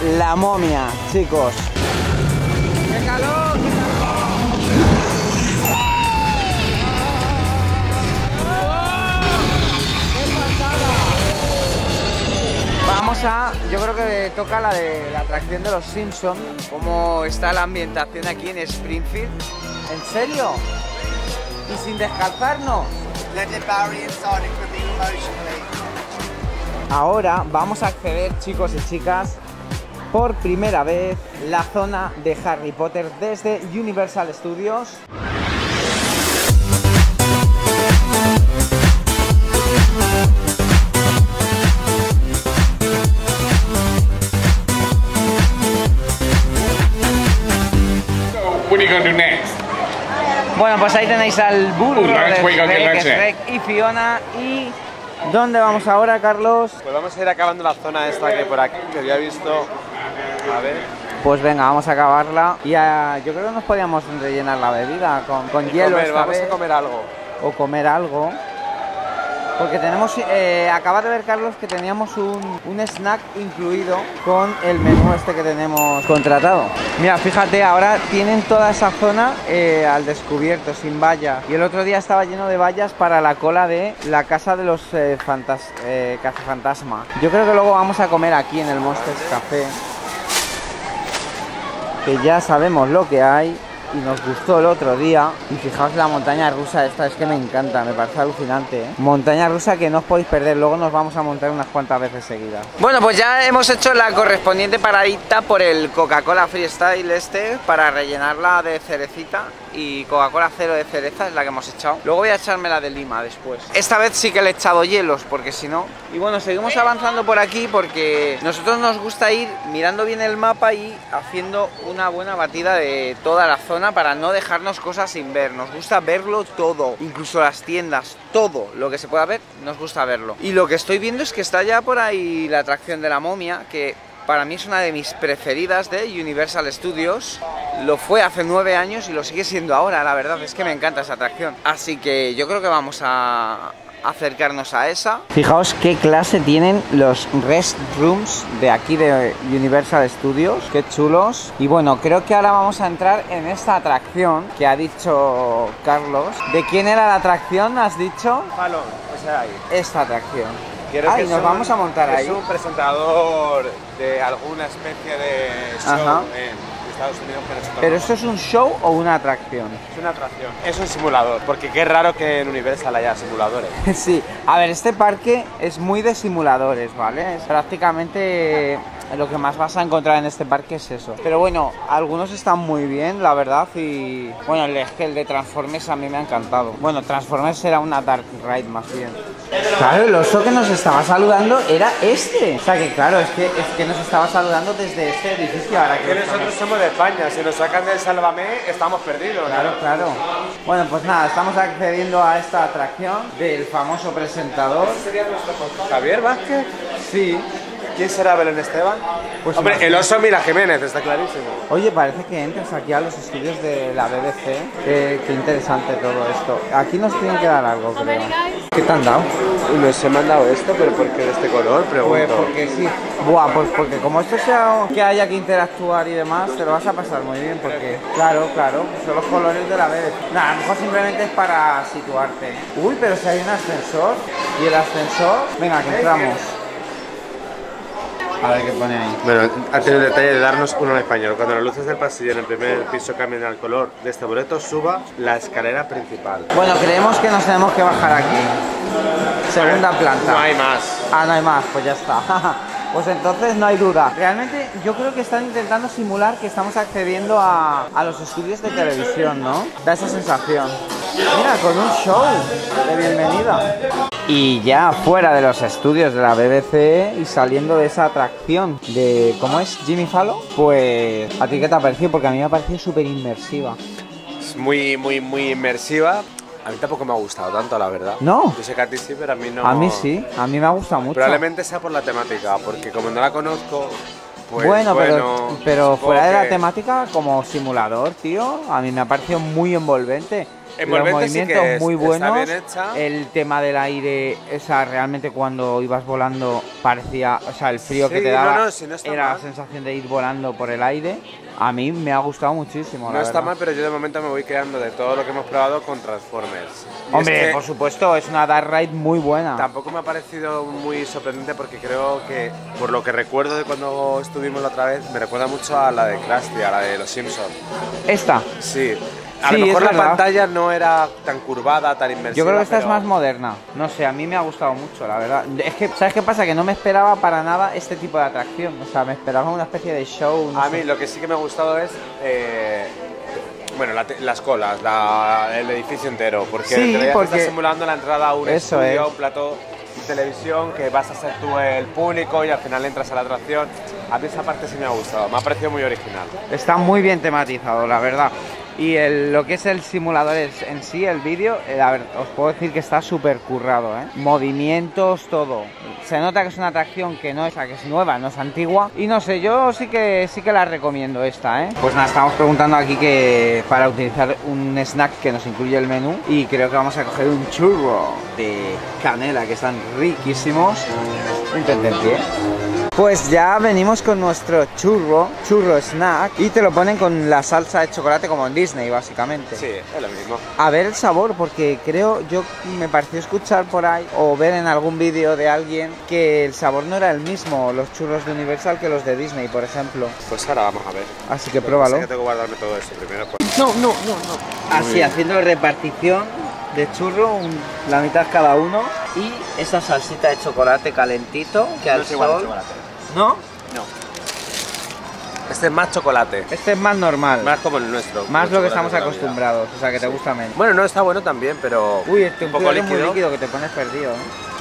la momia, chicos. ¡Qué calor! Vamos a, yo creo que toca la de la atracción de los Simpsons. ¿Cómo está la ambientación aquí en Springfield? ¿En serio? ¿Y sin descalzarnos? Ahora vamos a acceder, chicos y chicas, por primera vez la zona de Harry Potter desde Universal Studios. Bueno, pues ahí tenéis al burro de Shrek y Fiona. ¿Y dónde vamos ahora, Carlos? Pues vamos a ir acabando la zona esta que por aquí, que había visto. A ver. Pues venga, vamos a acabarla. Y yo creo que nos podíamos rellenar la bebida con hielo. Vamos a comer algo. O comer algo. Porque tenemos, acaba de ver Carlos que teníamos un snack incluido con el menú este que tenemos contratado. Mira, fíjate, ahora tienen toda esa zona al descubierto, sin vallas. Y el otro día estaba lleno de vallas para la cola de la casa de los cazafantasma. Yo creo que luego vamos a comer aquí en el Monsters Café, que ya sabemos lo que hay. Y nos gustó el otro día. Y fijaos la montaña rusa esta, es que me encanta, me parece alucinante, ¿eh? Montaña rusa que no os podéis perder, luego nos vamos a montar unas cuantas veces seguidas. Bueno, pues ya hemos hecho la correspondiente paradita por el Coca-Cola Freestyle este, para rellenarla de cerecita. Y Coca-Cola cero de cereza es la que hemos echado. Luego voy a echarme la de lima después. Esta vez sí que le he echado hielos, porque si no... Y bueno, seguimos avanzando por aquí porque nosotros nos gusta ir mirando bien el mapa y haciendo una buena batida de toda la zona para no dejarnos cosas sin ver. Nos gusta verlo todo, incluso las tiendas, todo lo que se pueda ver, nos gusta verlo. Y lo que estoy viendo es que está ya por ahí la atracción de la momia, que para mí es una de mis preferidas de Universal Studios. Lo fue hace 9 años y lo sigue siendo ahora, la verdad es que me encanta esa atracción. Así que yo creo que vamos a acercarnos a esa. Fijaos qué clase tienen los restrooms de aquí de Universal Studios, qué chulos. Y bueno, creo que ahora vamos a entrar en esta atracción que ha dicho Carlos. ¿De quién era la atracción, has dicho? Jalón, o sea, ahí. Esta atracción. Y nos vamos a montar ahí. Es un presentador de alguna especie de show. Ajá. En Estados Unidos, ¿Pero esto es un show o una atracción? Es una atracción, es un simulador, porque qué raro que en Universal haya simuladores. Sí, a ver, este parque es muy de simuladores, ¿vale? Es prácticamente lo que más vas a encontrar en este parque es eso. Pero bueno, algunos están muy bien, la verdad, y bueno, el de Transformers a mí me ha encantado. Bueno, Transformers era una Dark Ride más bien. Claro, el oso que nos estaba saludando era este. O sea que claro, es que nos estaba saludando desde este edificio. Ahora que nosotros somos de España, si nos sacan del Sálvame estamos perdidos. Claro, claro. Bueno, pues nada, estamos accediendo a esta atracción del famoso presentador. ¿Sería nuestro Javier Vázquez? Sí. ¿Quién será Belén Esteban? Pues hombre, el oso Mira Jiménez, está clarísimo. Oye, parece que entras aquí a los estudios de la BBC. Qué interesante todo esto. Aquí nos tienen que dar algo, creo. ¿Qué te han dado? Nos he mandado esto, pero ¿por qué de este color? Pregunto. Pues porque sí. Buah, pues porque como esto sea que haya que interactuar y demás, te lo vas a pasar muy bien porque... Claro, son los colores de la BBC. Nada, a lo mejor simplemente es para situarte. Uy, pero si hay un ascensor. ¿Y el ascensor? Venga, que entramos. A ver qué pone ahí. Bueno, ha tenido el detalle de darnos uno en español. Cuando las luces del pasillo en el primer piso cambien al color de este boleto, suba la escalera principal. Bueno, creemos que nos tenemos que bajar aquí. Segunda planta. No hay más. Ah, no hay más, pues ya está. Pues entonces no hay duda. Realmente yo creo que están intentando simular que estamos accediendo a los estudios de televisión, ¿no? Da esa sensación. Mira, con un show de bienvenida. Y ya fuera de los estudios de la BBC y saliendo de esa atracción de... ¿Cómo es? ¿Jimmy Fallon? Pues... ¿A ti qué te ha parecido? Porque a mí me ha parecido súper inmersiva. Es muy inmersiva. A mí tampoco me ha gustado tanto, la verdad. ¿No? Yo sé que a ti sí, pero a mí no. A mí sí, a mí me ha gustado mucho. Probablemente sea por la temática, porque como no la conozco... Pues, bueno, pero fuera de la temática, como simulador, tío, a mí me ha parecido muy envolvente. Envolvente sí que es, muy está buenos. bien hecha. El tema del aire, realmente cuando ibas volando parecía, o sea, el frío Sí, que te daba si no está era mal. la sensación de ir volando por el aire. A mí me ha gustado muchísimo, No la está verdad. mal, pero yo de momento me voy quedando de todo lo que hemos probado con Transformers. Y Hombre, es que por supuesto, es una Dark Ride muy buena. tampoco me ha parecido muy sorprendente porque creo que, por lo que recuerdo de cuando estuvimos la otra vez, me recuerda mucho a la de Krusty, a la de Los Simpsons. Esta. Sí. A Sí, lo mejor es la verdad. pantalla no era tan curvada, tan inmersiva. Yo creo que esta es pero más moderna. No sé, a mí me ha gustado mucho, la verdad. Es que, ¿sabes qué pasa? Que no me esperaba para nada este tipo de atracción. O sea, me esperaba una especie de show. No A sé. mí lo que sí que me ha gustado es, bueno, las colas, el edificio entero, porque Sí, te veía que porque- estás simulando la entrada a un Eso estudio, es. un plató de televisión, que vas a ser tú el público y al final entras a la atracción. A mí esa parte sí me ha gustado, me ha parecido muy original. Está muy bien tematizado, la verdad. Y lo que es el simulador en sí, el vídeo, a ver, os puedo decir que está súper currado, ¿eh? Movimientos, todo. Se nota que es una atracción que no es, que es nueva, no es antigua. Y no sé, yo sí que la recomiendo esta, ¿eh? Pues nada, estamos preguntando aquí que para utilizar un snack que nos incluye el menú. Y creo que vamos a coger un churro de canela, que están riquísimos. Un tentempié. Pues ya venimos con nuestro churro snack, y te lo ponen con la salsa de chocolate como en Disney, básicamente. Sí, es lo mismo. A ver el sabor, porque me pareció escuchar por ahí o ver en algún vídeo de alguien que el sabor no era el mismo, los churros de Universal, que los de Disney, por ejemplo. Pues ahora vamos a ver. Así que Lo que pruébalo. pasa es que tengo que guardarme todo eso primero. Pues. No. Así, haciendo repartición de churro, la mitad cada uno, y esa salsita de chocolate calentito que No al es igual el sol. chocolate. ¿No? No. Este es más chocolate. Este es más normal. Más como el nuestro. Más el lo que chocolate estamos de la vida. acostumbrados, o sea que te gusta menos. Bueno, no está bueno también, pero. Uy, este un poco es muy líquido. líquido que te pones perdido, ¿eh?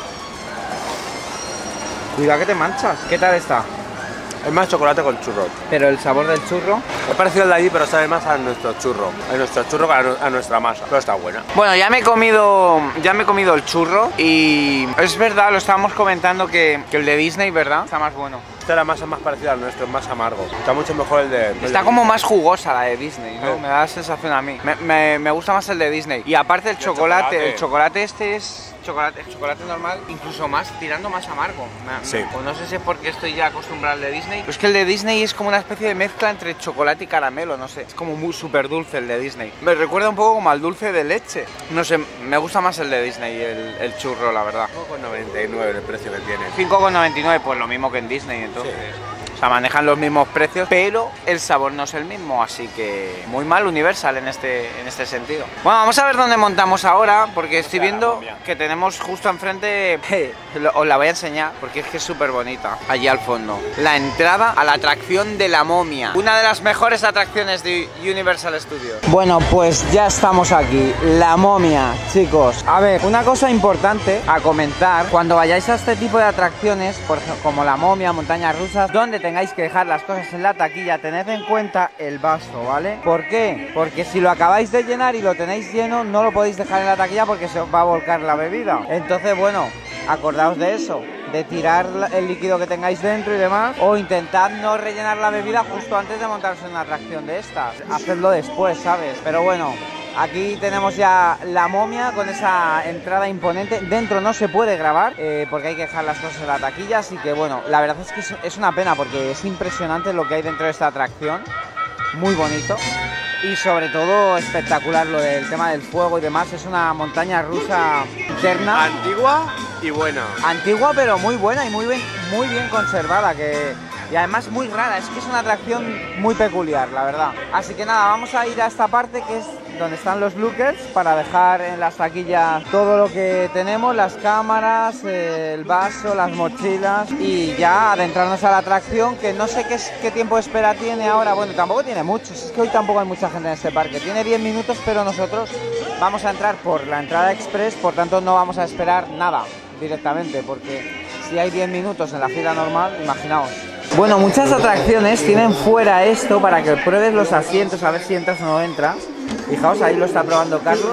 Cuidado que te manchas. ¿Qué tal está? Es más chocolate con churro. Pero el sabor del churro. Es parecido al de allí, pero sabe más a nuestro churro. A nuestro churro que a nuestra masa. Pero está buena. Bueno, ya me he comido el churro, y es verdad, lo estábamos comentando que el de Disney, ¿verdad? Está más bueno. Esta la masa es más parecida al nuestro, es más amargo. Está mucho mejor el de. Está como más jugosa la de Disney, ¿no? Sí. Me da la sensación a mí. Me gusta más el de Disney. Y aparte el chocolate este es el chocolate normal, incluso más, tirando más amargo. Sí. O no sé si es porque estoy ya acostumbrado al de Disney. Pero es que el de Disney es como una especie de mezcla entre chocolate y caramelo, no sé. Es como muy súper dulce el de Disney. Me recuerda un poco como al dulce de leche. No sé, me gusta más el de Disney, el churro, la verdad. 5,99 el precio que tiene. 5,99, pues lo mismo que en Disney, entonces. O sea, manejan los mismos precios, pero el sabor no es el mismo, así que muy mal Universal en este sentido. Bueno, vamos a ver dónde montamos ahora, porque estoy viendo que tenemos justo enfrente, os la voy a enseñar, porque es que es súper bonita, allí al fondo. La entrada a la atracción de la momia, una de las mejores atracciones de Universal Studios. Bueno, pues ya estamos aquí, la momia, chicos. A ver, una cosa importante a comentar, cuando vayáis a este tipo de atracciones, por ejemplo, como la momia, montañas rusas, donde tengáis que dejar las cosas en la taquilla, tened en cuenta el vaso, ¿vale? ¿Por qué? Porque si lo acabáis de llenar y lo tenéis lleno, no lo podéis dejar en la taquilla porque se os va a volcar la bebida. Entonces, bueno, acordaos de eso, de tirar el líquido que tengáis dentro y demás, o intentad no rellenar la bebida justo antes de montarse en una atracción de estas. Hacedlo después, ¿sabes? Pero bueno, aquí tenemos ya la momia con esa entrada imponente. Dentro no se puede grabar porque hay que dejar las cosas en la taquilla, así que bueno, la verdad es que es una pena porque es impresionante lo que hay dentro de esta atracción. Muy bonito y sobre todo espectacular lo del tema del fuego y demás. Es una montaña rusa interna, Antigua y buena. antigua pero muy buena y muy bien conservada, y además muy rara. Es que es una atracción muy peculiar, la verdad. Así que nada, vamos a ir a esta parte que es donde están los lookers, para dejar en las taquillas todo lo que tenemos, las cámaras, el vaso, las mochilas, y ya adentrarnos a la atracción, que no sé qué tiempo de espera tiene ahora. Bueno, tampoco tiene mucho, es que hoy tampoco hay mucha gente en este parque. Tiene 10 minutos, pero nosotros vamos a entrar por la entrada express, por tanto no vamos a esperar nada directamente, porque si hay 10 minutos en la fila normal, imaginaos. Bueno, muchas atracciones tienen fuera esto para que pruebes los asientos, a ver si entras o no entras. Fijaos, ahí lo está probando Carlos.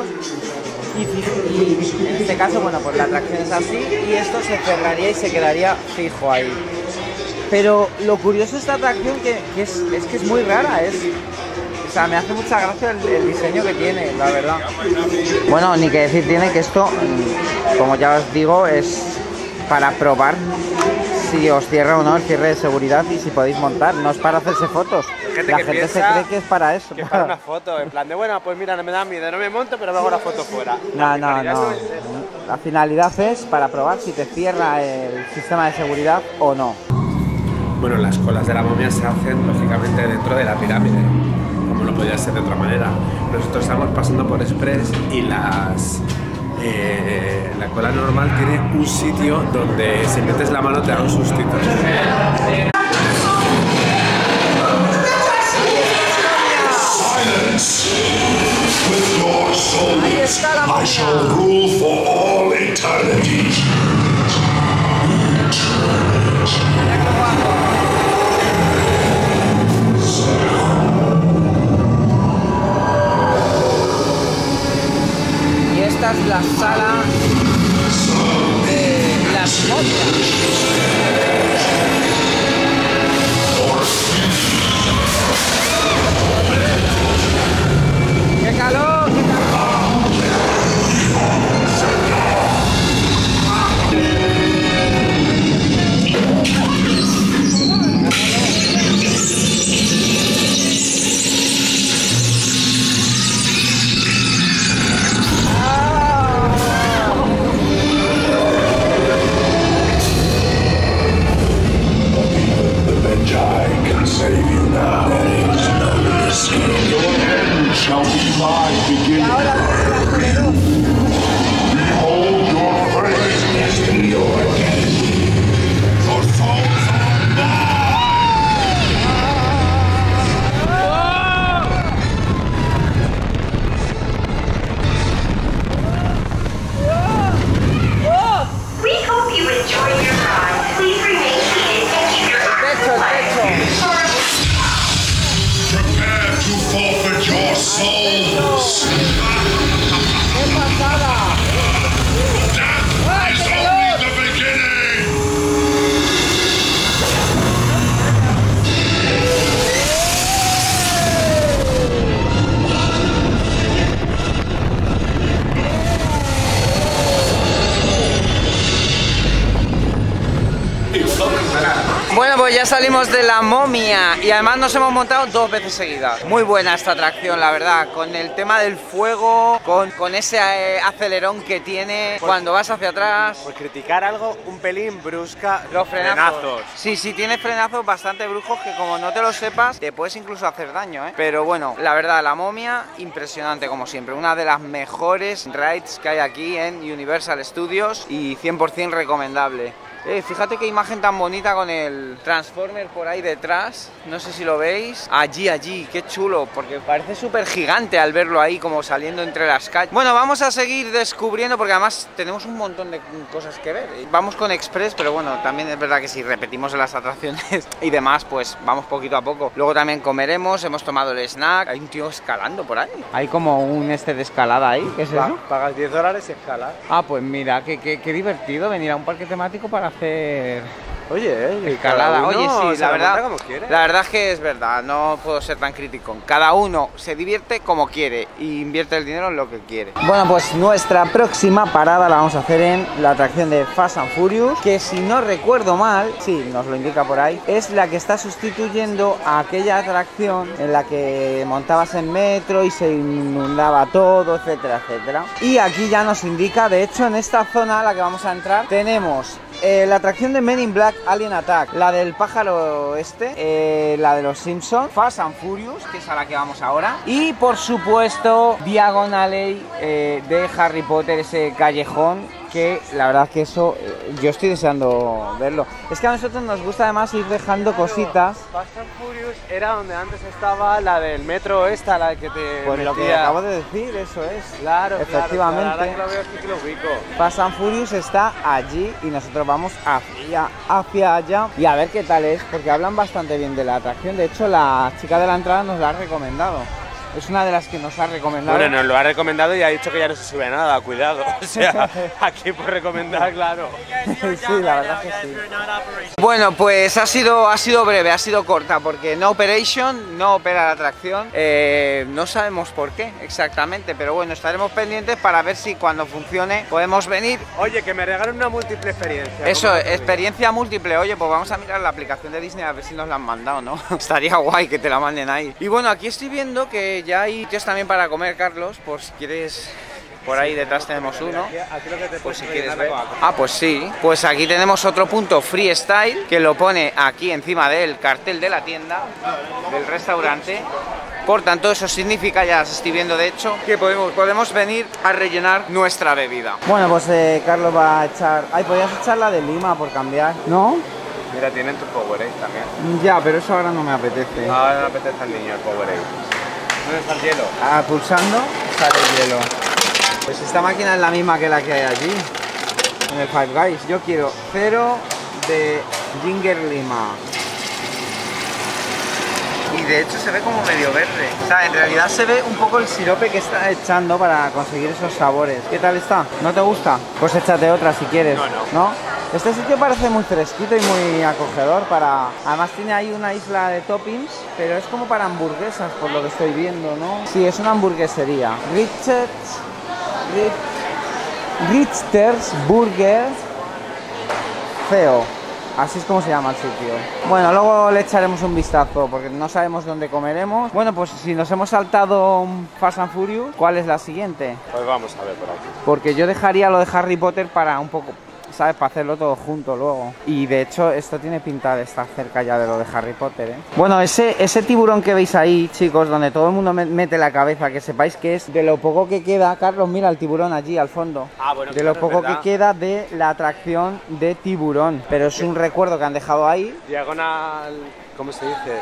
Y en este caso, bueno, pues la atracción es así y esto se cerraría y se quedaría fijo ahí. Pero lo curioso de esta atracción que es muy rara, es O sea, me hace mucha gracia el diseño que tiene, la verdad. Bueno, ni que decir tiene que esto, como ya os digo, es para probar si os cierra o no el cierre de seguridad y si podéis montar, no es para hacerse fotos. La gente se cree que es para eso. Que es para una foto, en plan de, bueno, pues mira, no me da miedo, no me monto, pero me hago la foto fuera. No. La finalidad es para probar si te cierra el sistema de seguridad o no. Bueno, las colas de la momia se hacen, lógicamente, dentro de la pirámide, como no podía ser de otra manera. Nosotros estamos pasando por Express y la cola normal tiene un sitio donde si metes la mano te da un sustito. With your souls, I shall rule for all eternity. Y esta es la sala de las momias. ¡Qué calor! ¡Qué calor! Shall be my beginning. Behold your fate and your destiny. Your souls are We hope you enjoyed your ride. Please remain seated and keep your eyes closed. prepare to forfeit your souls. Death is only the beginning. Bueno, pues ya salimos de la momia y además nos hemos montado 2 veces seguidas. Muy buena esta atracción, la verdad, con el tema del fuego, con ese acelerón que tiene cuando vas hacia atrás. Por criticar algo un pelín brusca, Los frenazos. Sí, tiene frenazos bastante brujos que como no te lo sepas, te puedes incluso hacer daño, ¿eh? Pero bueno, la verdad, la momia, impresionante como siempre. Una de las mejores rides que hay aquí en Universal Studios y 100% recomendable. Fíjate qué imagen tan bonita con el Transformer por ahí detrás. No sé si lo veis. Allí, qué chulo, porque parece súper gigante al verlo ahí como saliendo entre las calles. Bueno, vamos a seguir descubriendo porque además tenemos un montón de cosas que ver. Vamos con Express, pero bueno, también es verdad que si repetimos en las atracciones y demás, pues vamos poquito a poco. Luego también comeremos, hemos tomado el snack. Hay un tío escalando por ahí. Hay como un de escalada ahí. ¿Qué es eso? Pagas $10 y escalas. Ah, pues mira, qué divertido venir a un parque temático para hacer Oye, escalada. Oye, sí, la verdad es que es verdad, no puedo ser tan crítico. Cada uno se divierte como quiere y invierte el dinero en lo que quiere. Bueno, pues nuestra próxima parada la vamos a hacer en la atracción de Fast and Furious, que si no recuerdo mal, sí, nos lo indica por ahí, es la que está sustituyendo a aquella atracción en la que montabas en metro y se inundaba todo, etcétera, etcétera. Y aquí ya nos indica, de hecho, en esta zona a la que vamos a entrar, tenemos la atracción de Men in Black Alien Attack, la del pájaro la de los Simpsons, Fast and Furious, que es a la que vamos ahora, y por supuesto Diagon Alley de Harry Potter, ese callejón que la verdad que eso yo estoy deseando verlo. Es que a nosotros nos gusta además ir dejando cositas. Fast and Furious era donde antes estaba la del metro esta, la que te Pues lo que acabo de decir, eso es. Claro, efectivamente. Claro, ahora que lo veo sí que lo ubico. Fast and Furious está allí y nosotros vamos hacia allá y a ver qué tal es, porque hablan bastante bien de la atracción. De hecho, la chica de la entrada nos la ha recomendado. Es una de las que nos ha recomendado. Bueno, nos lo ha recomendado y ha dicho que ya no se sube nada, cuidado. O sea, aquí por recomendar, claro. Sí, la verdad que sí. Bueno, pues ha sido breve, ha sido corta, porque no operation, no opera la atracción. No sabemos por qué exactamente, pero bueno, estaremos pendientes para ver si cuando funcione podemos venir. Oye, que me regalen una múltiple experiencia. Eso, experiencia múltiple. Oye, pues vamos a mirar la aplicación de Disney a ver si nos la han mandado, ¿no? Estaría guay que te la manden ahí. Y bueno, aquí estoy viendo que ya hay sitios también para comer, Carlos, por si quieres. Por ahí detrás tenemos uno, pues si quieres ver. Ah, pues sí. Pues aquí tenemos otro punto freestyle que lo pone aquí encima del cartel de la tienda, del restaurante. Por tanto, eso significa, ya las estoy viendo de hecho, que podemos venir a rellenar nuestra bebida. Bueno, pues Carlos va a echar... Ay, podrías echar la de Lima por cambiar, ¿no? Mira, tienen tu Powerade también. Ya, pero eso ahora no me apetece. Ahora no me apetece al niño el Powerade. ¿Dónde está el hielo? Ah, pulsando, sale el hielo. Pues esta máquina es la misma que la que hay allí, en el Five Guys. Yo quiero 0 de Ginger Lima. Y de hecho se ve como medio verde. O sea, en realidad se ve un poco el sirope que está echando para conseguir esos sabores. ¿Qué tal está? ¿No te gusta? Pues échate otra si quieres. ¿No? Este sitio parece muy fresquito y muy acogedor para... Además tiene ahí una isla de toppings, pero es como para hamburguesas por lo que estoy viendo, ¿no? Sí, es una hamburguesería. Richters Burger Feo, así es como se llama el sitio. Bueno, luego le echaremos un vistazo porque no sabemos dónde comeremos. Bueno, pues si nos hemos saltado Fast and Furious, ¿cuál es la siguiente? Pues vamos a ver por aquí. Porque yo dejaría lo de Harry Potter para un poco... ¿Sabes? Para hacerlo todo junto luego. Y de hecho esto tiene pinta de estar cerca ya de lo de Harry Potter, ¿eh? Bueno, ese tiburón que veis ahí, chicos, donde todo el mundo mete la cabeza, que sepáis que es de lo poco que queda. Carlos, mira el tiburón allí al fondo. Ah, bueno, de lo poco que queda de la atracción de tiburón. Pero es un recuerdo que han dejado ahí. Diagonal... ¿Cómo se dice?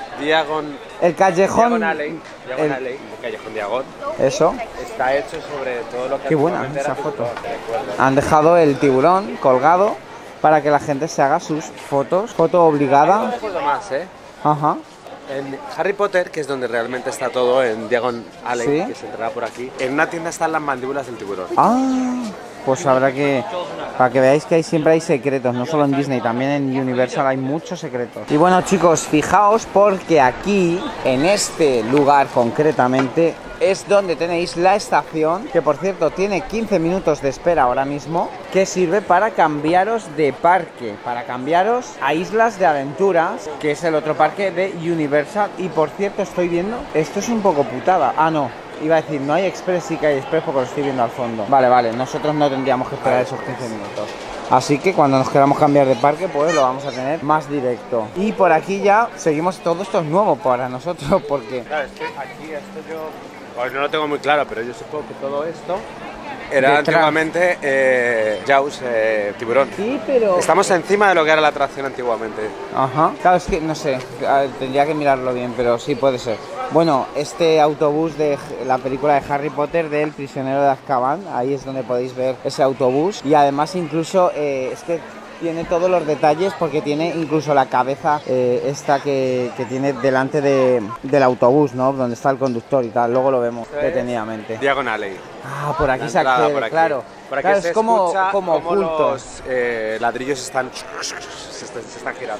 El callejón... El callejón Diagon. Eso. Está hecho sobre todo lo que... Qué buena esa foto. Han dejado el tiburón colgado para que la gente se haga sus fotos. Foto obligada. No recuerdo más, ¿eh? Ajá. En Harry Potter, que es donde realmente está todo, en Diagon Alley, ¿Sí? que se entrará por aquí, en una tienda están las mandíbulas del tiburón. Ah, pues habrá que... Para que veáis que siempre hay secretos, no solo en Disney, también en Universal hay muchos secretos. Y bueno, chicos, fijaos porque aquí, en este lugar concretamente, es donde tenéis la estación, que por cierto tiene 15 minutos de espera ahora mismo, que sirve para cambiaros de parque, para cambiaros a Islas de Aventuras, que es el otro parque de Universal. Y por cierto, estoy viendo, esto es un poco putada. Ah, no. Iba a decir, no hay Express, sí que hay Express porque lo estoy viendo al fondo. Vale, nosotros no tendríamos que esperar esos 15 minutos. Así que cuando nos queramos cambiar de parque, pues lo vamos a tener más directo. Y por aquí ya seguimos, todo esto es nuevo para nosotros porque... Claro, es que aquí esto yo... Pues no lo tengo muy claro, pero yo supongo que todo esto era antiguamente Jaws, tiburón. Sí, pero... Estamos encima de lo que era la atracción antiguamente. Ajá. Claro, es que no sé, tendría que mirarlo bien, pero sí puede ser. Bueno, este autobús de la película de Harry Potter del prisionero de Azkaban, ahí es donde podéis ver ese autobús. Y además incluso es que tiene todos los detalles porque tiene incluso la cabeza esta que tiene delante del autobús, ¿no? Donde está el conductor y tal, luego lo vemos detenidamente. Diagon Alley. Ah, por aquí se accede, claro. Por aquí claro, se es como oculto. Los ladrillos se están girando.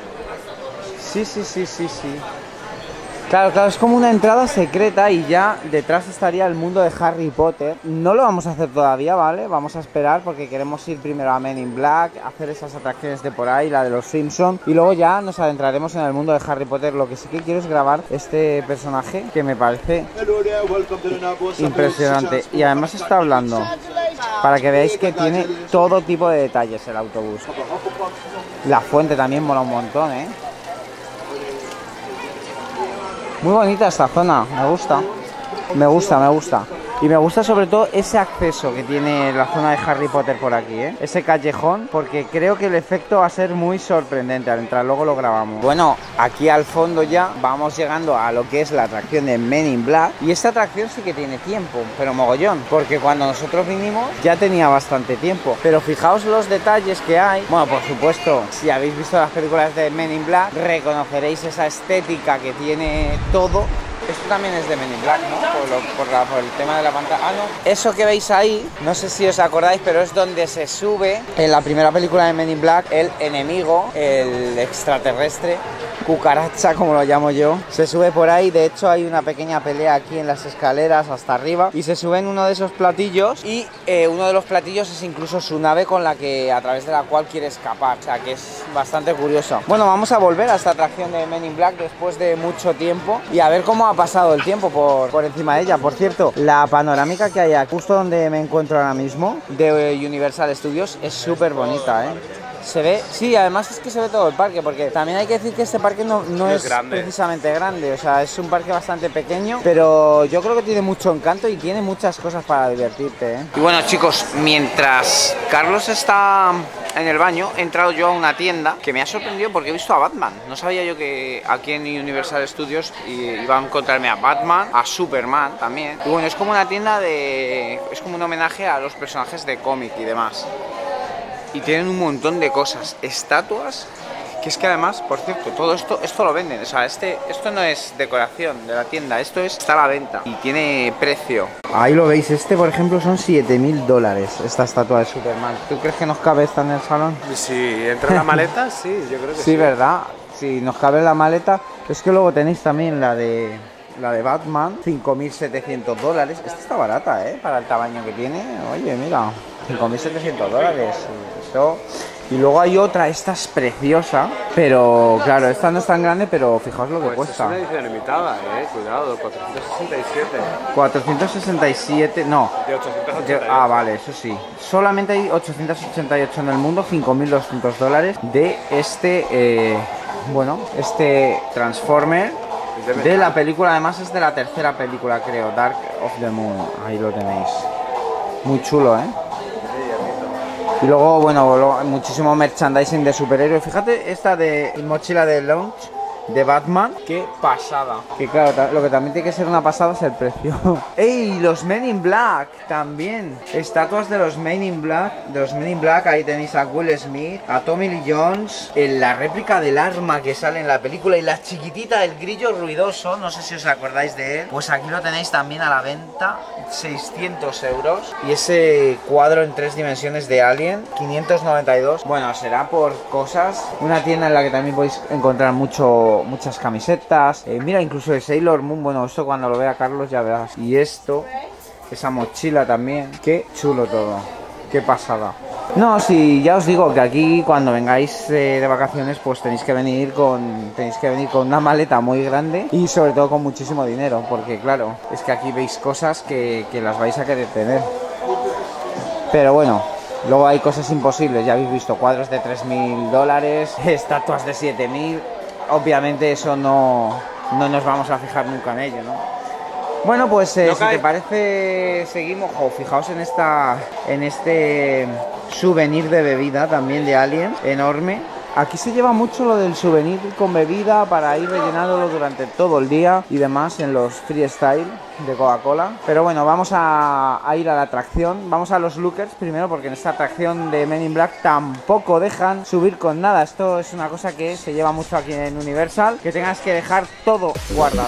Sí. Claro, es como una entrada secreta y ya detrás estaría el mundo de Harry Potter. No lo vamos a hacer todavía, ¿vale? Vamos a esperar porque queremos ir primero a Men in Black, hacer esas atracciones de por ahí, la de los Simpsons, y luego ya nos adentraremos en el mundo de Harry Potter. Lo que sí que quiero es grabar este personaje que me parece impresionante. Y además está hablando, para que veáis que tiene todo tipo de detalles el autobús. La fuente también mola un montón, ¿eh? Muy bonita esta zona, me gusta. Y me gusta sobre todo ese acceso que tiene la zona de Harry Potter por aquí, ¿eh? Ese callejón, porque creo que el efecto va a ser muy sorprendente al entrar, luego lo grabamos. Bueno, aquí al fondo ya vamos llegando a lo que es la atracción de Men in Black. Y esta atracción sí que tiene tiempo, pero mogollón, porque cuando nosotros vinimos ya tenía bastante tiempo. Pero fijaos los detalles que hay. Bueno, por supuesto, si habéis visto las películas de Men in Black, reconoceréis esa estética que tiene todo. Esto también es de Men in Black, ¿no? Por el tema de la pantalla. Ah, no. Eso que veis ahí, no sé si os acordáis, pero es donde se sube en la primera película de Men in Black el enemigo, el extraterrestre, cucaracha como lo llamo yo. Se sube por ahí, de hecho hay una pequeña pelea aquí en las escaleras hasta arriba y se sube en uno de esos platillos y uno de los platillos es incluso su nave con la que, a través de la cual quiere escapar, o sea que es bastante curioso. Bueno, vamos a volver a esta atracción de Men in Black después de mucho tiempo y a ver cómo ha pasado el tiempo por encima de ella. Por cierto, la panorámica que hay aquí, justo donde me encuentro ahora mismo, de Universal Studios, es súper bonita, ¿eh? Se ve, sí, además es que se ve todo el parque, porque también hay que decir que este parque no es precisamente grande, o sea, es un parque bastante pequeño, pero yo creo que tiene mucho encanto y tiene muchas cosas para divertirte, ¿eh? Y bueno, chicos, mientras Carlos está en el baño, he entrado yo a una tienda que me ha sorprendido porque he visto a Batman. No sabía yo que aquí en Universal Studios iba a encontrarme a Batman, a Superman también. Y bueno, es como una tienda es como un homenaje a los personajes de cómic y demás. Y tienen un montón de cosas, estatuas, que es que además, por cierto, todo esto lo venden. O sea, esto no es decoración de la tienda, está a la venta y tiene precio. Ahí lo veis, por ejemplo son $7.000, esta estatua de Superman. ¿Tú crees que nos cabe esta en el salón? Si entra en la maleta, sí, yo creo que sí. Sí, ¿verdad? Si nos cabe en la maleta. Es que luego tenéis también la de Batman, $5.700. Esta está barata, ¿eh? Para el tamaño que tiene. Oye, mira, $5.700. Esto. Y luego hay otra, esta es preciosa, pero claro, esta no es tan grande, pero fijaos lo que cuesta. Es una edición limitada, cuidado, 467. 467, no. De 888. Ah, vale, eso sí. Solamente hay 888 en el mundo, $5.200 de este Transformer. De la película, además es de la tercera película, creo, Dark of the Moon. Ahí lo tenéis. Muy chulo, ¿eh? Y luego, bueno, muchísimo merchandising de superhéroes. Fíjate esta de mochila de launch de Batman. Qué pasada. Que claro, lo que también tiene que ser una pasada es el precio. ¡Ey! Los Men in Black también. Estatuas de los Men in Black. Ahí tenéis a Will Smith, a Tommy Lee Jones, en la réplica del arma que sale en la película y la chiquitita, el grillo ruidoso. No sé si os acordáis de él. Pues aquí lo tenéis también a la venta. 600 euros. Y ese cuadro en 3 dimensiones de Alien, 592. Bueno, será por cosas. Una tienda en la que también podéis encontrar muchas camisetas. Mira, incluso el Sailor Moon. Bueno, esto cuando lo vea Carlos ya verás. Y esto, esa mochila también. Qué chulo todo. Qué pasada. No, sí, ya os digo que aquí cuando vengáis de vacaciones pues tenéis que venir con una maleta muy grande y sobre todo con muchísimo dinero, porque claro, es que aquí veis cosas que las vais a querer tener. Pero bueno, luego hay cosas imposibles, ya habéis visto cuadros de $3.000, estatuas de 7.000, obviamente eso no nos vamos a fijar nunca en ello, ¿no? Bueno, pues si te parece seguimos. Fijaos en este souvenir de bebida también de Alien, enorme. Aquí se lleva mucho lo del souvenir con bebida para ir rellenándolo durante todo el día y demás en los freestyle de Coca-Cola. Pero bueno, vamos a ir a la atracción. Vamos a los lookers primero, porque en esta atracción de Men in Black tampoco dejan subir con nada. Esto es una cosa que se lleva mucho aquí en Universal, que tengas que dejar todo guardado.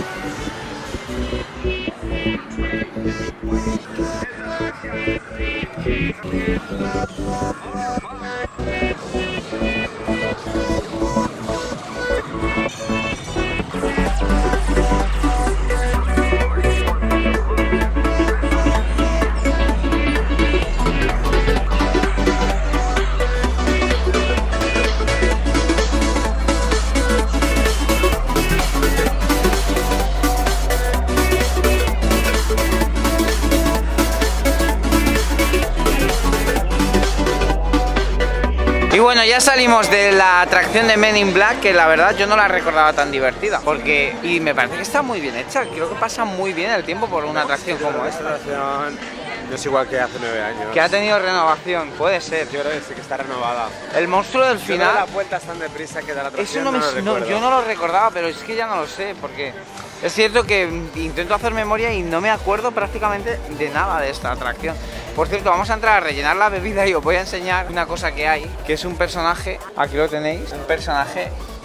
Y bueno, ya salimos de la atracción de Men in Black, que la verdad yo no la recordaba tan divertida, y me parece que está muy bien hecha. Creo que pasa muy bien el tiempo por una atracción como esta. No es igual que hace 9 años. Que ha tenido renovación, puede ser. Yo creo que sí que está renovada. El monstruo del final. Las vueltas tan deprisa que da la atracción. Eso yo no lo recordaba, pero es que ya no lo sé, porque es cierto que intento hacer memoria y no me acuerdo prácticamente de nada de esta atracción. Por cierto, vamos a entrar a rellenar la bebida y os voy a enseñar una cosa que hay, que es un personaje, aquí lo tenéis, un personaje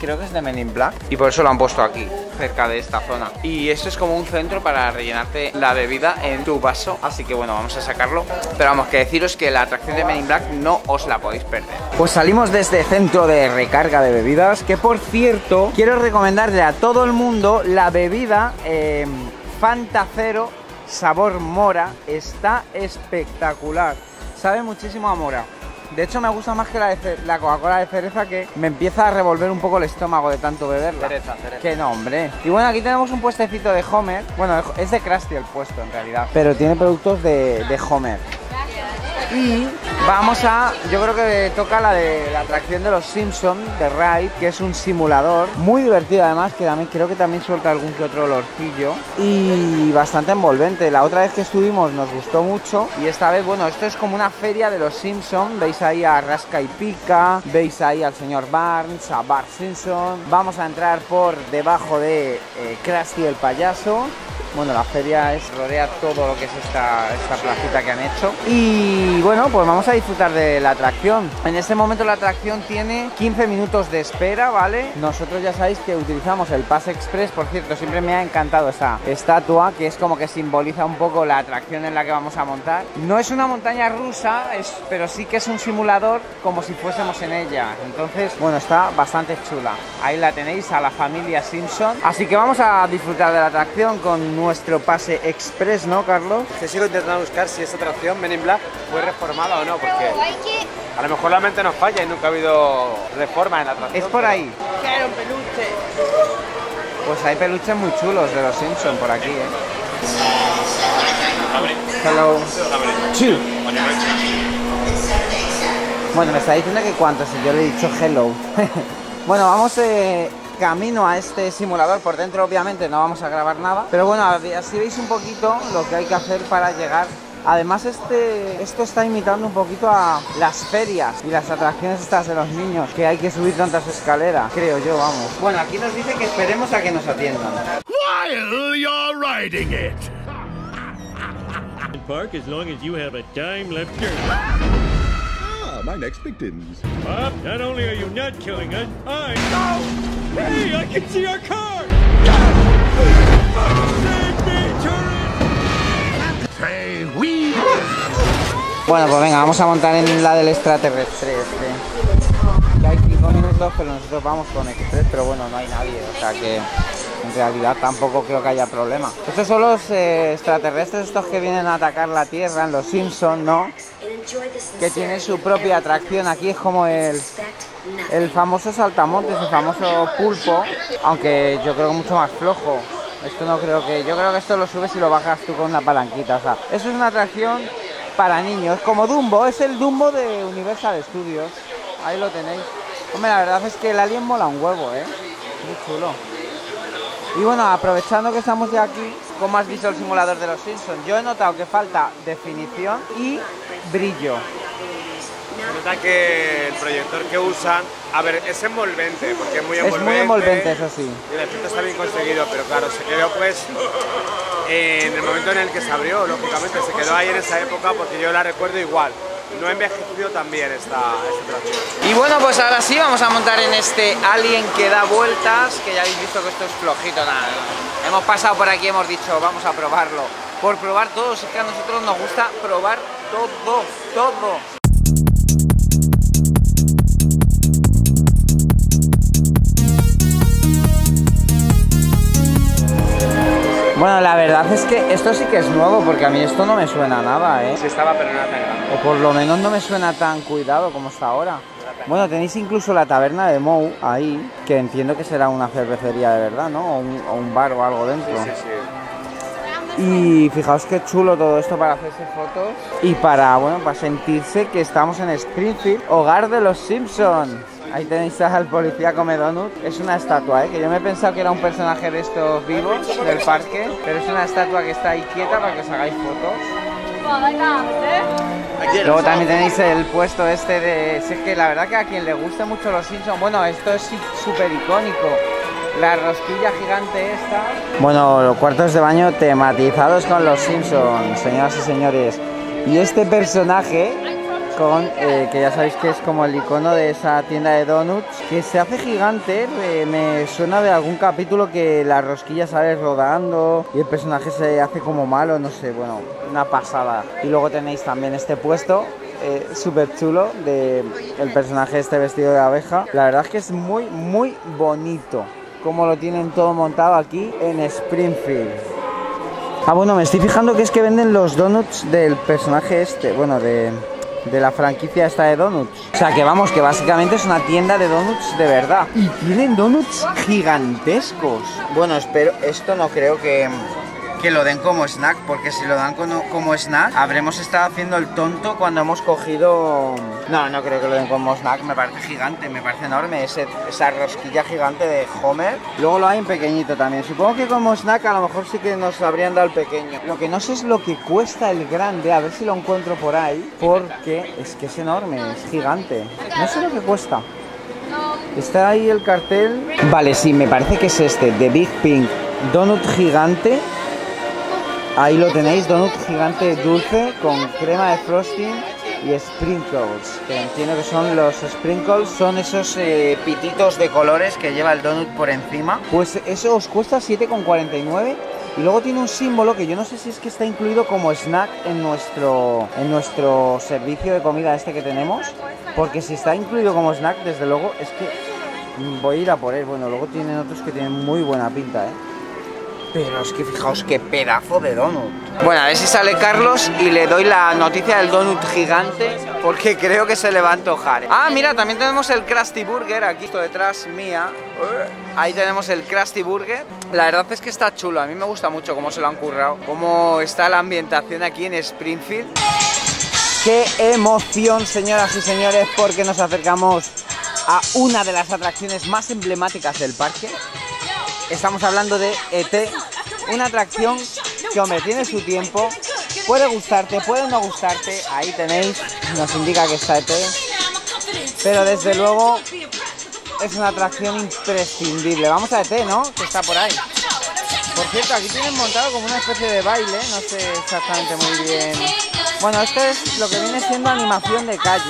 creo que es de Men in Black. Y por eso lo han puesto aquí, cerca de esta zona. Y esto es como un centro para rellenarte la bebida en tu vaso. Así que bueno, vamos a sacarlo. Pero vamos, que deciros que la atracción de Men in Black no os la podéis perder. Pues salimos de este centro de recarga de bebidas, que por cierto, quiero recomendarle a todo el mundo la bebida Fanta Cero sabor mora. Está espectacular, sabe muchísimo a mora. De hecho me gusta más que la Coca-Cola de cereza, que me empieza a revolver un poco el estómago de tanto beberla. Cereza. Qué nombre. Y bueno, aquí tenemos un puestecito de Homer. Bueno, es de Krusty el puesto en realidad, pero tiene productos de Homer. Y vamos a, yo creo que toca la atracción de los Simpsons, de Ride, que es un simulador muy divertido además, que también creo que también suelta algún que otro olorcillo y bastante envolvente. La otra vez que estuvimos nos gustó mucho y esta vez, bueno, esto es como una feria de los Simpsons. Veis ahí a Rasca y Pica, veis ahí al señor Barnes, a Bart Simpson. Vamos a entrar por debajo de Krusty el payaso. Bueno, la feria rodea todo lo que es esta placita que han hecho. Y bueno, pues vamos a disfrutar de la atracción. En este momento la atracción tiene 15 minutos de espera, ¿vale? Nosotros ya sabéis que utilizamos el Pase Express. Por cierto, siempre me ha encantado esta estatua, que es como que simboliza un poco la atracción en la que vamos a montar. No es una montaña rusa, pero sí que es un simulador como si fuésemos en ella. Entonces, bueno, está bastante chula. Ahí la tenéis, a la familia Simpson. Así que vamos a disfrutar de la atracción con nuestro Pase Express, ¿no, Carlos? Que sigo intentando buscar si esa atracción Men in Black fue reformada o no, porque a lo mejor la mente nos falla y nunca ha habido reforma en la atracción. Es por ahí. ¡Quiero un peluche! Pues hay peluches muy chulos de los Simpsons por aquí, ¿eh? Hello. Sí. Bueno, me está diciendo que cuántos, y yo le he dicho hello. Bueno, vamos camino a este simulador. Por dentro obviamente no vamos a grabar nada, pero bueno, así veis un poquito lo que hay que hacer para llegar. Además esto está imitando un poquito a las ferias y las atracciones estas de los niños, que hay que subir tantas escaleras, creo yo, vamos. Bueno, aquí nos dice que esperemos a que nos atiendan. While you're riding it. Park as long as you have a dime left to My next victims. Bob, not only are you not killing us, Hey, I can see our car! Save me, turret! Say we. Bueno, pues venga, vamos a montar en la del extraterrestre este. Que hay 5 minutos, pero nosotros vamos con Express, pero bueno, no hay nadie, o sea que en realidad tampoco creo que haya problema. Estos son los extraterrestres, estos que vienen a atacar la Tierra en los Simpsons, ¿no? Que tienen su propia atracción. Aquí es como el famoso saltamontes, el famoso pulpo, aunque yo creo que mucho más flojo. Esto no creo que... Yo creo que esto lo subes y lo bajas tú con una palanquita, o sea, esto es una atracción para niños, como Dumbo, es el Dumbo de Universal Studios. Ahí lo tenéis. Hombre, la verdad es que el alien mola un huevo, muy chulo. Y bueno, aprovechando que estamos ya aquí, ¿cómo has visto el simulador de los Simpsons? Yo he notado que falta definición y brillo. Se nota que el proyector que usan, a ver, es envolvente, porque es muy envolvente. Es muy envolvente, eso sí. Y el efecto está bien conseguido, pero claro, se quedó pues en el momento en el que se abrió, lógicamente, se quedó ahí en esa época, porque yo la recuerdo igual. No ha envejecido tan bien esta atracción. Y bueno, pues ahora sí vamos a montar en este alien que da vueltas, que ya habéis visto que esto es flojito, nada. Hemos pasado por aquí, hemos dicho, vamos a probarlo. Por probar todo, es que a nosotros nos gusta probar todo. Bueno, la verdad es que esto sí que es nuevo, porque a mí esto no me suena a nada, Sí estaba, pero no era tan grande. O por lo menos no me suena tan cuidado como está ahora. Bueno, tenéis incluso la taberna de Moe ahí, que entiendo que será una cervecería de verdad, ¿no? O un bar o algo dentro. Sí. Y fijaos qué chulo todo esto para hacerse fotos y para, bueno, para sentirse que estamos en Springfield, hogar de los Simpsons. Ahí tenéis al policía come donut. Es una estatua, que yo me he pensado que era un personaje de estos vivos del parque, pero es una estatua que está ahí quieta para que os hagáis fotos. Luego también tenéis el puesto este de... Si es que la verdad que a quien le guste mucho los Simpsons, bueno, esto es súper icónico. La rosquilla gigante esta. Bueno, los cuartos de baño tematizados con los Simpsons, señoras y señores. Y este personaje, con, que ya sabéis que es como el icono de esa tienda de donuts, que se hace gigante. Me suena de algún capítulo que la rosquilla sale rodando y el personaje se hace como malo, no sé, bueno, una pasada. Y luego tenéis también este puesto súper chulo de el personaje este vestido de abeja. La verdad es que es muy muy bonito como lo tienen todo montado aquí en Springfield. Ah, bueno, me estoy fijando que es que venden los donuts del personaje este, bueno, de la franquicia esta de donuts. O sea que vamos, que básicamente es una tienda de donuts de verdad. Y tienen donuts gigantescos. Bueno, espero, esto no creo que lo den como snack, porque si lo dan como snack habremos estado haciendo el tonto cuando hemos cogido... No creo que lo den como snack, me parece gigante, me parece enorme esa rosquilla gigante de Homer. Luego lo hay en pequeñito también, supongo que como snack a lo mejor sí que nos habrían dado el pequeño. Lo que no sé es lo que cuesta el grande, a ver si lo encuentro por ahí, porque es que es enorme, es gigante. No sé lo que cuesta. Está ahí el cartel. Vale, sí, me parece que es este, The Big Pink Donut gigante. Ahí lo tenéis, donut gigante dulce con crema de frosting y sprinkles, que entiendo que son los sprinkles, son esos pititos de colores que lleva el donut por encima. Pues eso os cuesta 7,49 y luego tiene un símbolo que yo no sé si es que está incluido como snack en nuestro servicio de comida este que tenemos, porque si está incluido como snack, desde luego es que voy a ir a por él. Bueno, luego tienen otros que tienen muy buena pinta, pero es que fijaos qué pedazo de donut. Bueno, a ver si sale Carlos y le doy la noticia del donut gigante, porque creo que se le va a antojar. Ah, mira, también tenemos el Krusty Burger aquí esto detrás mía. Ahí tenemos el Krusty Burger. La verdad es que está chulo, a mí me gusta mucho cómo se lo han currado, cómo está la ambientación aquí en Springfield. ¡Qué emoción, señoras y señores! Porque nos acercamos a una de las atracciones más emblemáticas del parque. Estamos hablando de E.T., una atracción que, hombre, tiene su tiempo, puede gustarte, puede no gustarte, ahí tenéis, nos indica que está E.T., pero desde luego es una atracción imprescindible. Vamos a E.T., ¿no? Que está por ahí. Por cierto, aquí tienen montado como una especie de baile, no sé exactamente muy bien. Bueno, esto es lo que viene siendo animación de calle,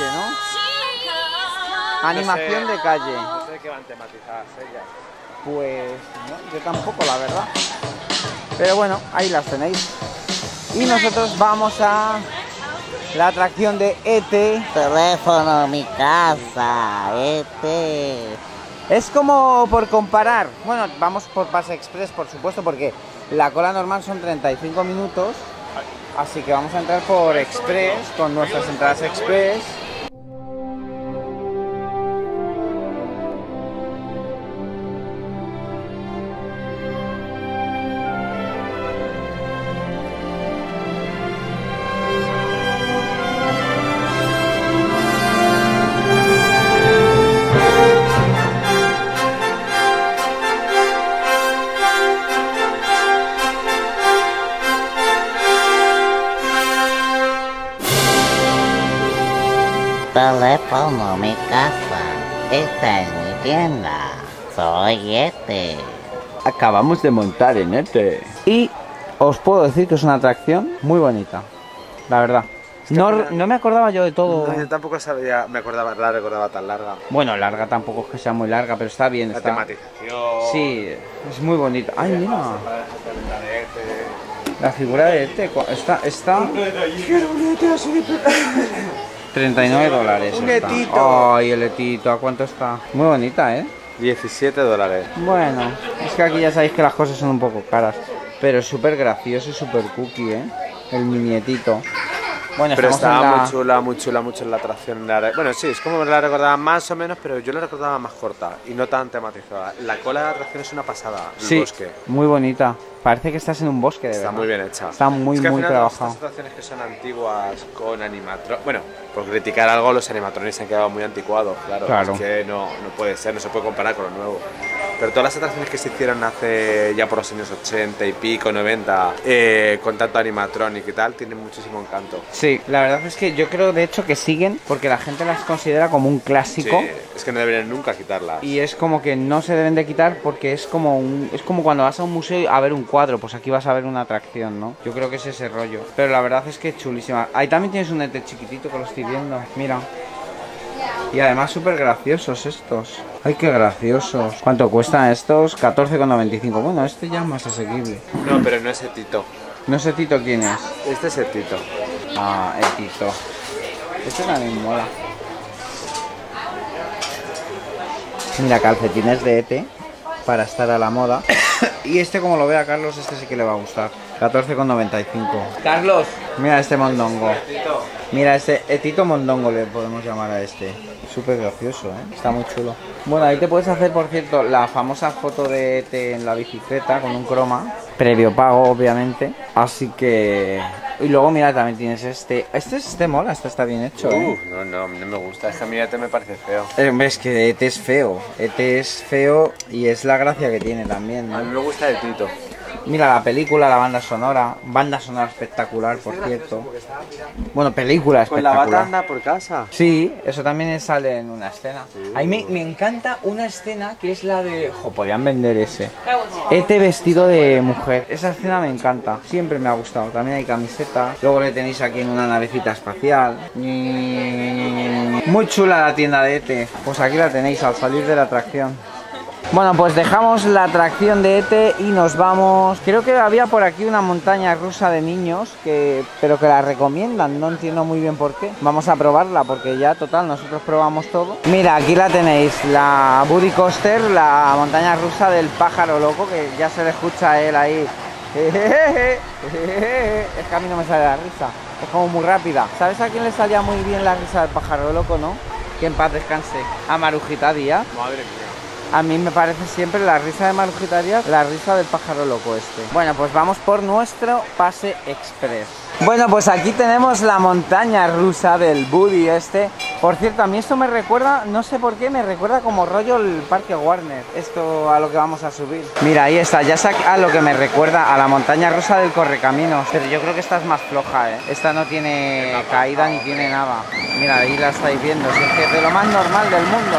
¿no? Animación de calle. No sé qué van tematizadas ellas. Pues no, yo tampoco, la verdad. Pero bueno, ahí las tenéis. Y nosotros vamos a la atracción de E.T. Teléfono, mi casa, E.T. Es como por comparar. Bueno, vamos por Pase Express, por supuesto, porque la cola normal son 35 minutos. Así que vamos a entrar por Express, con nuestras entradas Express. Teléfono, mi casa. Esta es mi tienda. Soy E.T. Acabamos de montar en E.T. Y os puedo decir que es una atracción muy bonita, la verdad. No me acordaba yo de todo. No, yo tampoco sabía, la recordaba tan larga. Bueno, larga tampoco es que sea muy larga, pero está bien. La está... tematización. Sí, es muy bonita. Ay, mira. La figura de E.T. está... $39. Un etito. Ay, el etito, ¿a cuánto está? Muy bonita, ¿eh? $17. Bueno, es que aquí ya sabéis que las cosas son un poco caras, pero es súper gracioso y súper cookie, ¿eh? El minietito. Bueno, pero estaba la... muy chula la atracción. Bueno, sí, es como me la recordaba más o menos, pero yo la recordaba más corta y no tan tematizada. La cola de la atracción es una pasada, el bosque. Muy bonita. Parece que estás en un bosque, de verdad. Está muy bien hecha. Está muy, es que muy trabajado. Estas atracciones que son antiguas con animatronics... Bueno, por criticar algo, los animatronics se han quedado muy anticuados, claro. Es que no puede ser, no se puede comparar con lo nuevo. pero todas las atracciones que se hicieron hace ya por los años 80 y pico, 90, con tanto animatronic y tal, tienen muchísimo encanto. Sí, la verdad es que yo creo de hecho que siguen porque la gente las considera como un clásico. Sí, es que no deberían nunca quitarlas. Y es como que no se deben de quitar porque es como cuando vas a un museo a ver un cuadro, pues aquí vas a ver una atracción, ¿no? Yo creo que es ese rollo. Pero la verdad es que es chulísima. Ahí también tienes un ET chiquitito que lo estoy viendo. Mira. Y además súper graciosos estos. Ay, qué graciosos. ¿Cuánto cuestan estos? 14,95. Bueno, este ya es más asequible. No, pero no es Etito. No sé Tito quién es. Este es Etito. Ah, Tito. Este también mola. Mira, calcetines de ET para estar a la moda. Y este, como lo vea Carlos, este sí que le va a gustar. 14,95. Carlos, mira este mondongo. Mira este Etito mondongo le podemos llamar a este. Súper gracioso, ¿eh? Está muy chulo. Bueno, ahí te puedes hacer, por cierto, la famosa foto de ET en la bicicleta con un croma. Previo pago, obviamente. Así que... Y luego, mira, también tienes este. Este mola, este está bien hecho, ¿eh? No me gusta. Esta mira ET me parece feo. Es que ET es feo. ET es feo y es la gracia que tiene también, ¿no? A mí me gusta Etito. Mira la película, la banda sonora espectacular, por cierto. Bueno, película espectacular. Con la bata anda por casa. Sí, eso también sale en una escena. A mí me encanta una escena que es la de... Ojo, podrían vender ese. ET vestido de mujer. Esa escena me encanta. Siempre me ha gustado. También hay camiseta. Luego le tenéis aquí en una navecita espacial. Muy chula la tienda de ET. Pues aquí la tenéis al salir de la atracción. Bueno, pues dejamos la atracción de ET y nos vamos... Creo que había por aquí una montaña rusa de niños, pero que la recomiendan, no entiendo muy bien por qué. Vamos a probarla porque ya, total, nosotros probamos todo. Mira, aquí la tenéis, la Buddy Coaster, la montaña rusa del pájaro loco, que ya se le escucha a él ahí. Es que a mí no me sale la risa, es como muy rápida. ¿Sabes a quién le salía muy bien la risa del pájaro loco, no? Que en paz descanse. A Marujita Díaz. Madre mía. A mí me parece siempre la risa de Marujita Díaz, la risa del pájaro loco este. Bueno, pues vamos por nuestro pase express. Bueno, pues aquí tenemos la montaña rusa del Buddy este. Por cierto, a mí esto me recuerda, no sé por qué, me recuerda como rollo el Parque Warner. Esto a lo que vamos a subir. Mira, ahí está, ya sé a lo que me recuerda, a la montaña rusa del Correcaminos. Pero yo creo que esta es más floja, ¿eh? Esta no tiene caída ni tiene nada. Mira, ahí la estáis viendo, si es que es de lo más normal del mundo.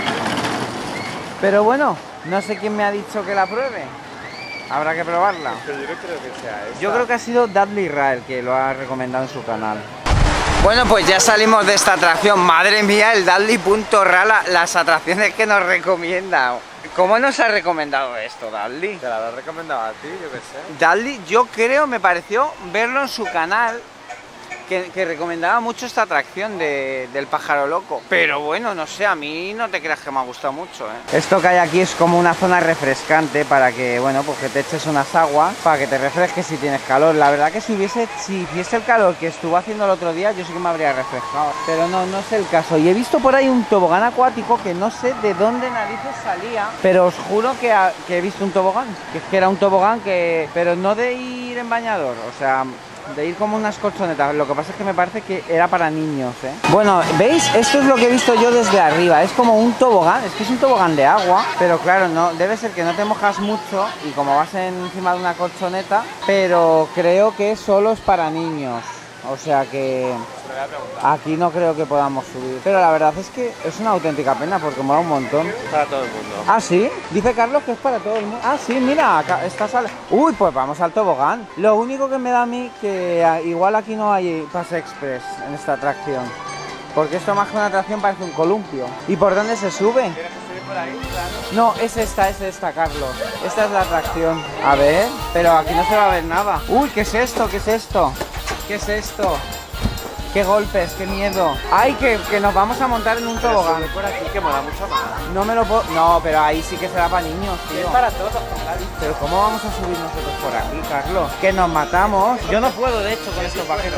Pero bueno, no sé quién me ha dicho que la pruebe. Habrá que probarla. Pero yo no creo que sea esta. Yo creo que ha sido Dudley Rael que lo ha recomendado en su canal. Bueno, pues ya salimos de esta atracción. Madre mía, el Dudley.ra, las atracciones que nos recomienda. ¿Cómo nos ha recomendado esto, Dudley? Te la habrá recomendado a ti, yo qué sé. Dudley, yo creo, me pareció verlo en su canal. Que recomendaba mucho esta atracción del pájaro loco. Pero bueno, no sé, a mí no te creas que me ha gustado mucho, ¿eh? Esto que hay aquí es como una zona refrescante para que, bueno, pues que te eches unas aguas, para que te refresques si tienes calor. La verdad que si hiciese el calor que estuvo haciendo el otro día, yo sí que me habría refrescado. Pero no es el caso. Y he visto por ahí un tobogán acuático que no sé de dónde narices salía, pero os juro que he visto un tobogán. Que es que era un tobogán pero no de ir en bañador, o sea... de ir como unas colchonetas. Lo que pasa es que me parece que era para niños, ¿eh? Bueno, ¿veis? Esto es lo que he visto yo desde arriba. Es como un tobogán, es que es un tobogán de agua, pero claro, no debe ser que no te mojas mucho y como vas encima de una colchoneta, pero creo que solo es para niños. O sea que aquí no creo que podamos subir. Pero la verdad es que es una auténtica pena porque mola un montón. Para todo el mundo. ¿Ah, sí? Dice Carlos que es para todo el mundo. Ah, sí, mira, acá esta sala. Uy, pues vamos al tobogán. Lo único que me da a mí que igual aquí no hay pase express en esta atracción. Porque esto más que una atracción parece un columpio. ¿Y por dónde se sube? ¿Quieres que subir por ahí? Claro. No, es esta, Carlos. Esta es la atracción. A ver, pero aquí no se va a ver nada. Uy, ¿qué es esto? ¿Qué es esto? ¿Qué es esto? ¡Qué golpes! ¡Qué miedo! ¡Ay, que nos vamos a montar en un tobogán! Por aquí que mola mucho más. No me lo puedo... No, pero ahí sí que será para niños, tío. Es para todos, Pero ¿cómo vamos a subir nosotros por aquí, Carlos? ¡Que nos matamos! Yo no puedo, de hecho, con estos vaqueros.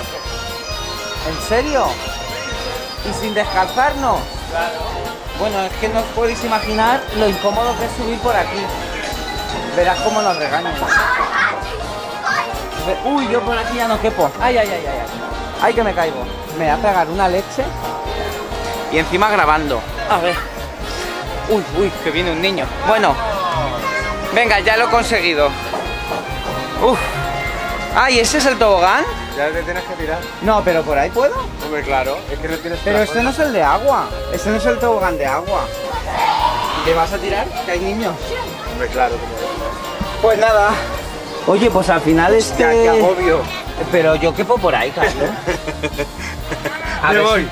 ¿En serio? ¿Y sin descalzarnos? Claro. Bueno, es que no os podéis imaginar lo incómodo que es subir por aquí. Verás cómo nos regañan. Uy, yo por aquí ya no quepo. Ay, ay, ay, ay, ay. Ay, que me caigo. Me voy a pegar una leche. Y encima grabando. A ver. Uy, que viene un niño. Bueno, Venga, ya lo he conseguido. Uf. Ay, ¿ese es el tobogán? Ya te tienes que tirar. No, pero por ahí puedo. Hombre, claro, es que no tienes. Pero este no es el de agua. Este no es el tobogán de agua. ¿Te vas a tirar? Que hay niños. Hombre, claro. Pues nada. Oye, pues al final Ya, qué agobio. Pero yo quepo por ahí, Carlos. Me voy.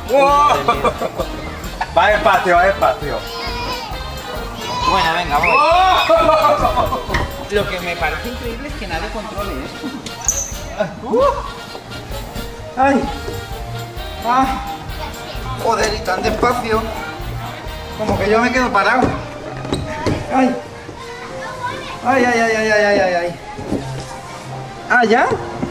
Va despacio, va despacio. Bueno, venga, voy. Lo que me parece increíble es que nadie controle esto. ¡Ay! ¡Ah! Joder, y tan despacio. Como que yo me quedo parado. ¡Ay! ¡Ay, ay, ay, ay, ay, ay, ay! ¿Ah, ya?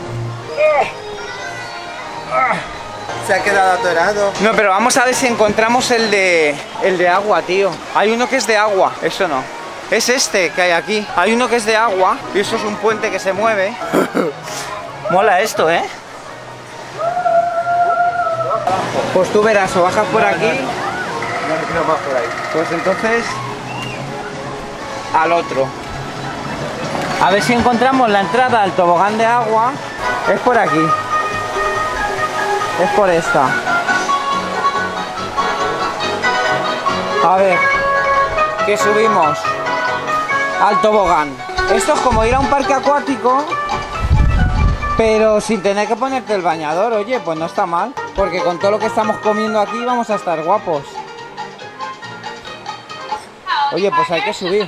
Se ha quedado atorado. No, pero vamos a ver si encontramos el de agua, tío. Hay uno que es de agua. Eso no. Es este que hay aquí. Hay uno que es de agua. Y eso es un puente que se mueve. Mola esto, ¿eh? Pues tú verás, o bajas por aquí. No más por ahí. Pues entonces al otro. A ver si encontramos la entrada al tobogán de agua. Es por aquí. Es por esta. A ver, que subimos al tobogán. Esto es como ir a un parque acuático, pero sin tener que ponerte el bañador. Oye, pues no está mal, porque con todo lo que estamos comiendo aquí vamos a estar guapos. Oye, pues hay que subir.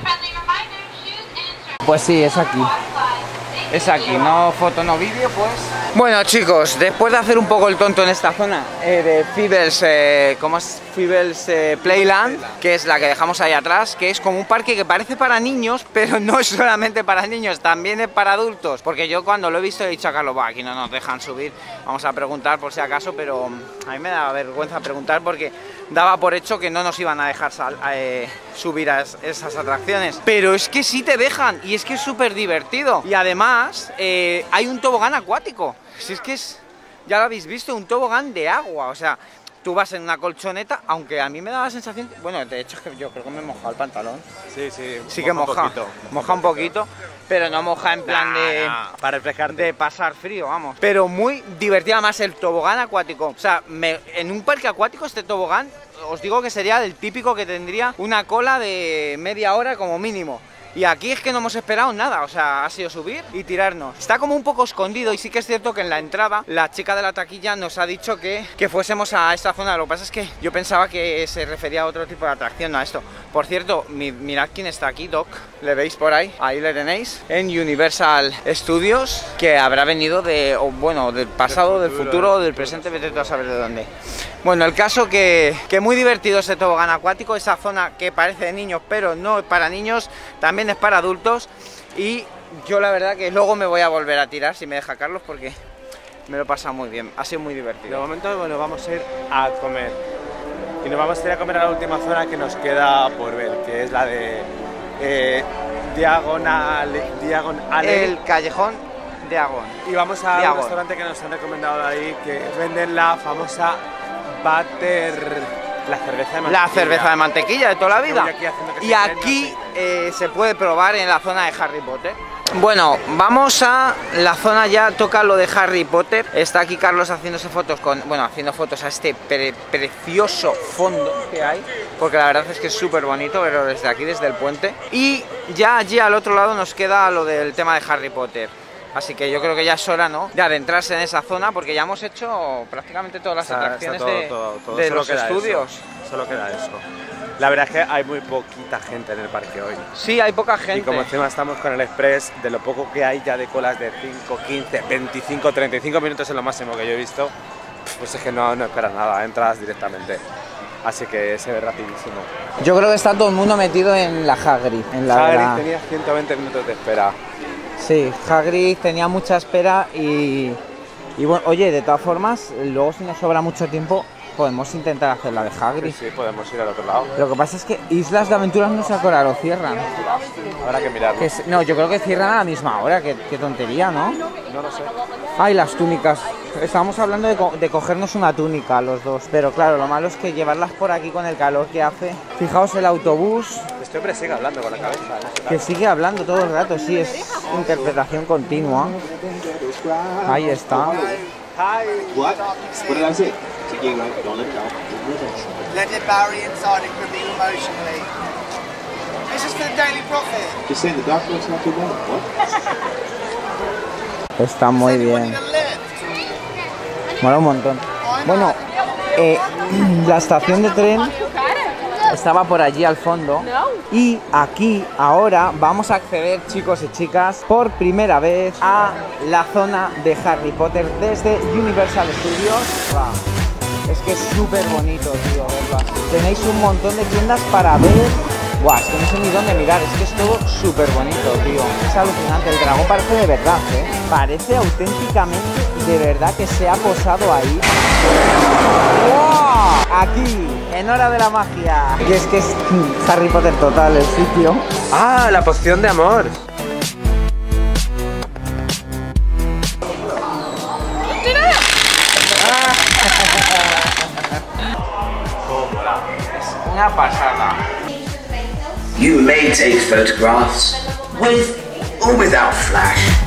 Pues sí, es aquí. Es aquí, no foto, no vídeo, pues. Bueno, chicos, después de hacer un poco el tonto en esta zona de Feebles, ¿cómo es? Feebles Playland, que es la que dejamos ahí atrás, que es como un parque que parece para niños, pero no es solamente para niños, también es para adultos. Porque yo cuando lo he visto he dicho a Carlos, va, aquí no nos dejan subir, vamos a preguntar por si acaso, pero a mí me da vergüenza preguntar porque daba por hecho que no nos iban a dejar subir a esas atracciones. Pero es que sí te dejan y es que es súper divertido. Y además hay un tobogán acuático. Si es que es, ya lo habéis visto, un tobogán de agua, o sea, tú vas en una colchoneta, aunque a mí me da la sensación, bueno, de hecho es que yo creo que me he mojado el pantalón. Sí, sí. Sí que moja, moja un poquito, pero no moja en plan para refrescarte. de pasar frío, vamos. Pero muy divertida más el tobogán acuático, o sea, en un parque acuático este tobogán, os digo que sería el típico que tendría una cola de media hora como mínimo. Y aquí es que no hemos esperado nada, o sea, ha sido subir y tirarnos. Está como un poco escondido y sí que es cierto que en la entrada la chica de la taquilla nos ha dicho que fuésemos a esta zona. Lo que pasa es que yo pensaba que se refería a otro tipo de atracción, no a esto. Por cierto, mirad quién está aquí, Doc. ¿Le veis por ahí? Ahí le tenéis. En Universal Studios, que habrá venido de, bueno, del pasado, del futuro, del presente, vete tú a saber de dónde. Bueno, el caso que muy divertido ese tobogán acuático, esa zona que parece de niños, pero no es para niños, también es para adultos. Y yo la verdad que luego me voy a volver a tirar, si me deja Carlos, porque me lo he pasado muy bien, ha sido muy divertido. De momento, bueno, vamos a ir a comer. Y nos vamos a ir a comer a la última zona que nos queda por ver, que es la de Diagonal. El callejón de Agón. Y vamos a un restaurante que nos han recomendado ahí, que venden la famosa Butter, la cerveza de mantequilla. La cerveza de mantequilla de toda la vida. Aquí y aquí se puede probar en la zona de Harry Potter. Bueno, vamos a la zona, ya toca lo de Harry Potter. Está aquí Carlos haciéndose fotos haciendo fotos a este precioso fondo que hay, porque la verdad es que es súper bonito verlo desde aquí, desde el puente. Y ya allí al otro lado nos queda lo del tema de Harry Potter. Así que yo creo que ya es hora, ¿no?, de adentrarse en esa zona, porque ya hemos hecho prácticamente todas las atracciones de los estudios. Solo queda eso. La verdad es que hay muy poquita gente en el parque hoy. Sí, hay poca gente. Y como encima estamos con el Express, de lo poco que hay ya de colas de 5, 15, 25, 35 minutos es lo máximo que yo he visto, pues es que no esperas nada, entras directamente. Así que se ve rapidísimo. Yo creo que está todo el mundo metido en la Hagrid. Hagrid tenía 120 minutos de espera. Sí, Hagrid tenía mucha espera y bueno, oye, de todas formas, luego si nos sobra mucho tiempo, podemos intentar hacer la de Hagrid. Sí, podemos ir al otro lado. Lo que pasa es que Islas de Aventuras no sé a qué hora lo cierran. Habrá que mirarlo. No, yo creo que cierran a la misma hora, qué tontería, ¿no? No lo sé. Ay, las túnicas. Estábamos hablando de cogernos una túnica los dos, pero claro, lo malo es que llevarlas por aquí con el calor que hace. Fijaos el autobús. Este hombre sigue hablando con la cabeza. ¿No? Que sigue hablando todo el rato, sí, es interpretación continua. Ahí está. What? What did I say? Don't let it go. Let it bury inside and gripping emotionally. This is for the Daily Prophet. Just saying the dark looks not too bad. What? Está muy bien. Mola un montón. Bueno, la estación de tren estaba por allí al fondo. Y aquí, ahora, vamos a acceder, chicos y chicas, por primera vez a la zona de Harry Potter desde Universal Studios. Wow. Es que es súper bonito, tío, verlo así. Tenéis un montón de tiendas para ver. Guau, es que no sé ni dónde mirar, es que es todo súper bonito, tío. Es alucinante, el dragón parece de verdad, ¿eh? Parece auténticamente de verdad que se ha posado ahí. ¡Wow! Aquí, en Hora de la Magia. Y es que es Harry Potter total el sitio. ¡Ah, la poción de amor! Una pasada. You may take photographs with or without flash.